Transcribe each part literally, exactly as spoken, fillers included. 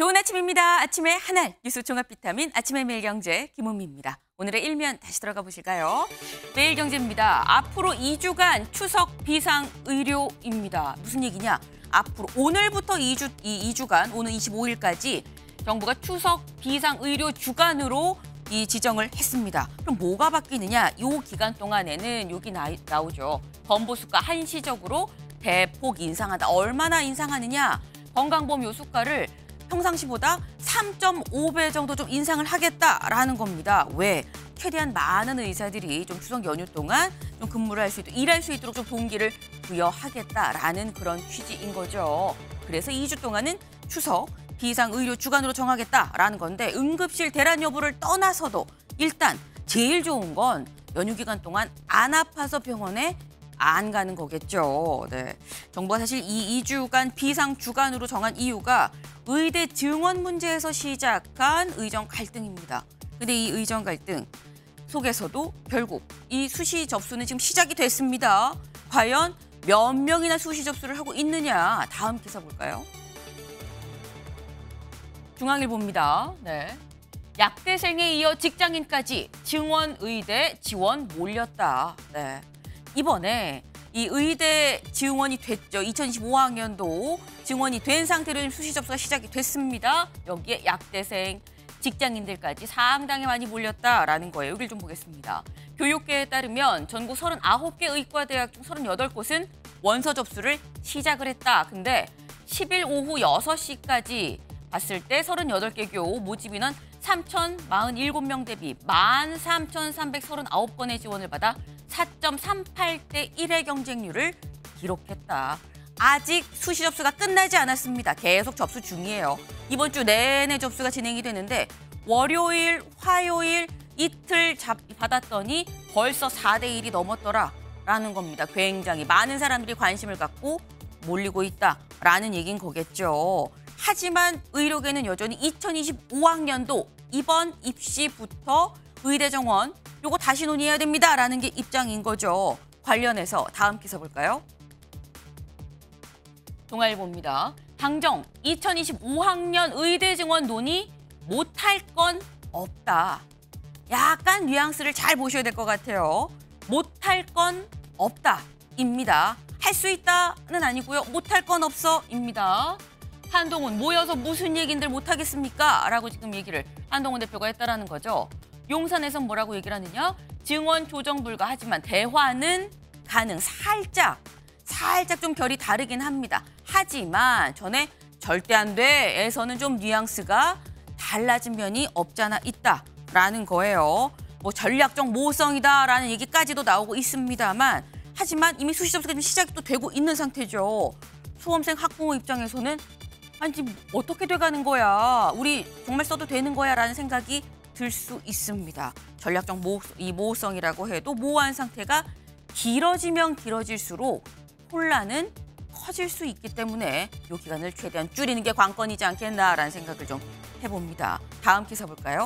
좋은 아침입니다. 아침의 하나 뉴스 종합 비타민 아침의 매일경제 김은미입니다. 오늘의 일면 다시 들어가 보실까요? 매일경제입니다. 앞으로 이 주간 추석 비상의료입니다. 무슨 얘기냐? 앞으로 오늘부터 이 주, 이 2주간 오는 이십오 일까지 정부가 추석 비상의료 주간으로 이 지정을 했습니다. 그럼 뭐가 바뀌느냐? 이 기간 동안에는 여기 나, 나오죠. 건보수가 한시적으로 대폭 인상한다. 얼마나 인상하느냐? 건강보험 요수가를 평상시보다 삼 점 오 배 정도 좀 인상을 하겠다라는 겁니다. 왜? 최대한 많은 의사들이 좀 추석 연휴 동안 좀 근무를 할 수 있도록, 일할 수 있도록 좀 동기를 부여하겠다라는 그런 취지인 거죠. 그래서 이 주 동안은 추석 비상의료 주간으로 정하겠다라는 건데 응급실 대란 여부를 떠나서도 일단 제일 좋은 건 연휴 기간 동안 안 아파서 병원에 안 가는 거겠죠. 네. 정부가 사실 이 2주간 비상 주간으로 정한 이유가 의대 증원 문제에서 시작한 의정 갈등입니다. 근데 이 의정 갈등 속에서도 결국 이 수시 접수는 지금 시작이 됐습니다. 과연 몇 명이나 수시 접수를 하고 있느냐? 다음 기사 볼까요? 중앙일보입니다. 네. 약대생에 이어 직장인까지 증원 의대 지원 몰렸다. 네. 이번에 이 의대 증원이 됐죠. 이천이십오 학년도 증원이 된 상태로 수시 접수가 시작이 됐습니다. 여기에 약대생, 직장인들까지 상당히 많이 몰렸다라는 거예요. 여기를 좀 보겠습니다. 교육계에 따르면 전국 서른아홉 개 의과대학 중 서른여덟 곳은 원서 접수를 시작을 했다. 근데 십 일 오후 여섯 시까지 봤을 때 서른여덟 개 교 모집 인원 삼천사십칠 명 대비 만 삼천삼백삼십구 건의 지원을 받아 사 점 삼팔 대 일의 경쟁률을 기록했다. 아직 수시 접수가 끝나지 않았습니다. 계속 접수 중이에요. 이번 주 내내 접수가 진행이 되는데 월요일, 화요일 이틀 잡, 받았더니 벌써 사 대 일이 넘었더라라는 겁니다. 굉장히 많은 사람들이 관심을 갖고 몰리고 있다라는 얘기인 거겠죠. 하지만 의료계는 여전히 이천이십오 학년도 이번 입시부터 의대 정원 요거 다시 논의해야 됩니다라는 게 입장인 거죠. 관련해서 다음 기사 볼까요? 동아일보입니다. 당정 이천이십오 학년 의대 증원 논의 못할 건 없다. 약간 뉘앙스를 잘 보셔야 될 것 같아요. 못할 건 없다입니다. 할 수 있다는 아니고요. 못할 건 없어입니다. 한동훈 모여서 무슨 얘긴들 못하겠습니까? 라고 지금 얘기를 한동훈 대표가 했다라는 거죠. 용산에선 뭐라고 얘기를 하느냐? 증원 조정 불가 하지만 대화는 가능. 살짝, 살짝 좀 결이 다르긴 합니다. 하지만 전에 절대 안 돼에서는 좀 뉘앙스가 달라진 면이 없잖아 있다라는 거예요. 뭐 전략적 모호성이다라는 얘기까지도 나오고 있습니다만 하지만 이미 수시 접수가 시작이 또 되고 있는 상태죠. 수험생 학부모 입장에서는 아니 어떻게 돼가는 거야? 우리 정말 써도 되는 거야? 라는 생각이 들 수 있습니다. 전략적 모호, 이 모호성이라고 해도 모호한 상태가 길어지면 길어질수록 혼란은 커질 수 있기 때문에 이 기간을 최대한 줄이는 게 관건이지 않겠나라는 생각을 좀 해봅니다. 다음 기사 볼까요?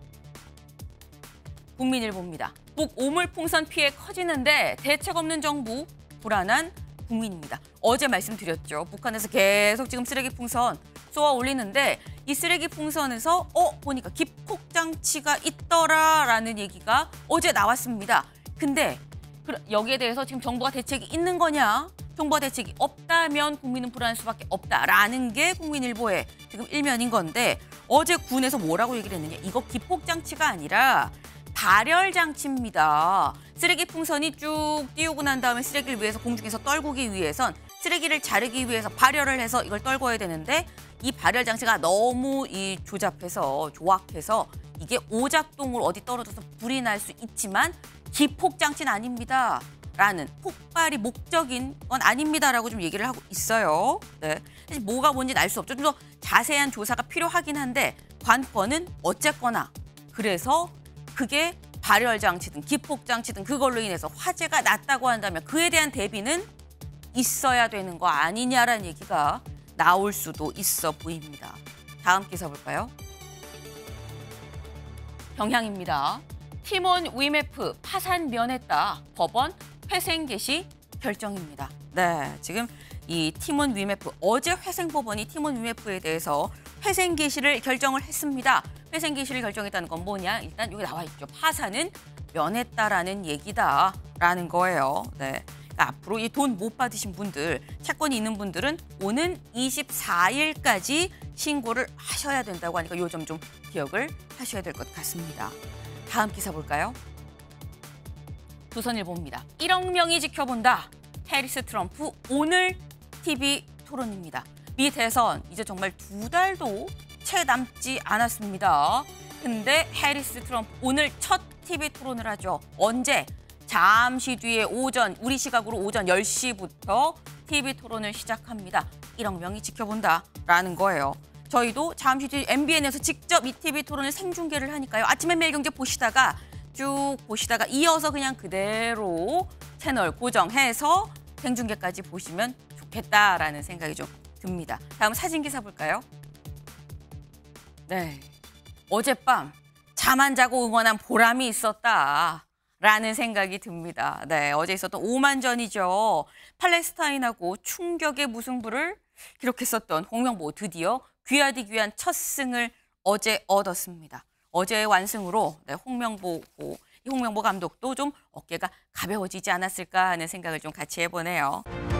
국민일보입니다. 북 오물풍선 피해 커지는데 대책 없는 정부, 불안한 국민입니다. 어제 말씀드렸죠. 북한에서 계속 지금 쓰레기 풍선 쏘아 올리는데 이 쓰레기 풍선에서 어 보니까 기폭장치가 있더라라는 얘기가 어제 나왔습니다. 근데 여기에 대해서 지금 정부가 대책이 있는 거냐? 정부가 대책이 없다면 국민은 불안할 수밖에 없다라는 게 국민일보의 지금 일면인 건데 어제 군에서 뭐라고 얘기를 했느냐? 이거 기폭장치가 아니라 발열장치입니다. 쓰레기 풍선이 쭉 띄우고 난 다음에 쓰레기를 위해서 공중에서 떨구기 위해선 쓰레기를 자르기 위해서 발열을 해서 이걸 떨궈야 되는데 이 발열 장치가 너무 이 조잡해서 조악해서 이게 오작동으로 어디 떨어져서 불이 날 수 있지만 기폭 장치는 아닙니다. 라는 폭발이 목적인 건 아닙니다라고 좀 얘기를 하고 있어요. 네. 사실 뭐가 뭔지는 알 수 없죠. 좀 더 자세한 조사가 필요하긴 한데 관건은 어쨌거나 그래서 그게 발열 장치든 기폭 장치든 그걸로 인해서 화재가 났다고 한다면 그에 대한 대비는 있어야 되는 거 아니냐라는 얘기가 나올 수도 있어 보입니다. 다음 기사 볼까요? 경향입니다. 팀원 위메프 파산 면했다. 법원 회생 개시 결정입니다. 네, 지금 이 팀원 위메프 어제 회생 법원이 팀원 위메프에 대해서 회생 개시를 결정을 했습니다. 회생 개시를 결정했다는 건 뭐냐? 일단 여기 나와 있죠. 파산은 면했다라는 얘기다라는 거예요. 네. 그러니까 앞으로 이 돈 못 받으신 분들, 채권이 있는 분들은 오는 이십사 일까지 신고를 하셔야 된다고 하니까 요 점 좀 기억을 하셔야 될 것 같습니다. 다음 기사 볼까요? 조선일보입니다. 일억 명이 지켜본다. 해리스 트럼프 오늘 티비 토론입니다. 미 대선 이제 정말 두 달도 채 남지 않았습니다. 근데 해리스 트럼프 오늘 첫 티비 토론을 하죠. 언제? 잠시 뒤에 오전, 우리 시각으로 오전 열 시부터 티비 토론을 시작합니다. 일억 명이 지켜본다라는 거예요. 저희도 잠시 뒤 엠비엔에서 직접 이 티비 토론을 생중계를 하니까요. 아침에 매일경제 보시다가 쭉 보시다가 이어서 그냥 그대로 채널 고정해서 생중계까지 보시면 좋겠다라는 생각이 좀 듭니다. 다음 사진 기사 볼까요? 네, 어젯밤 잠 안 자고 응원한 보람이 있었다라는 생각이 듭니다. 네, 어제 있었던 오만전이죠. 팔레스타인하고 충격의 무승부를 기록했었던 홍명보 드디어 귀하디 귀한 첫 승을 어제 얻었습니다. 어제의 완승으로 네, 홍명보, 홍명보 감독도 좀 어깨가 가벼워지지 않았을까 하는 생각을 좀 같이 해보네요.